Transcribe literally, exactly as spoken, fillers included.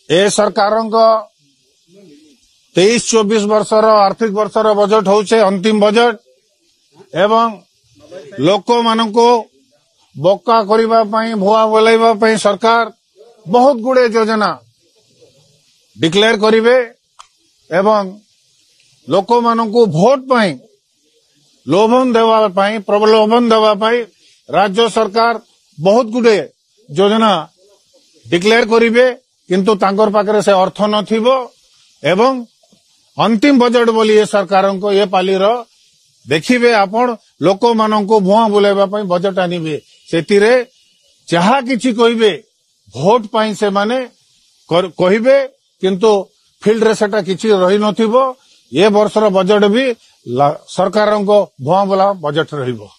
ए सरकार तेईस चौबीस वर्षर आर्थिक वर्षर बजट होचे अंतिम बजट एवं लोक मानक बोका करने भुआ बोलैबा सरकार बहुत गुड़े योजना डिक्लेयर करिवे एवं लोक मानक भोट पाई लोभन देवा पाई प्रलोभन देवा पाई राज्य सरकार बहुत गुड़े योजना डिक्लेयर करिवे किंतु तांकर पाखरे से अर्थ नथिबो एवं अंतिम बजट बोली ये सरकार को ये पालीर देखिए आपण लोक मानक भुआ बुलाइबा पई बजट आनिबे सेतिरे जहा किछि कहिबे भोट पाई से माने कहिबे किंतु फील्ड रे सेटा किछि रही नथिबो ये वर्षर बजट भी सरकार को भुआ बुला बजट रहिबो।